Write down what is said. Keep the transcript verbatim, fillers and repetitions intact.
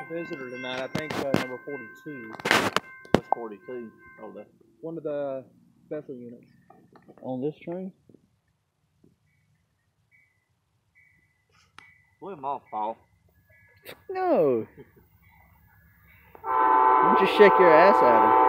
visitor tonight. I think uh, number forty-two. What's forty-two? Oh, that's one of the special units. On this train? Let him off, Paul. No. Don't just shake your ass at him.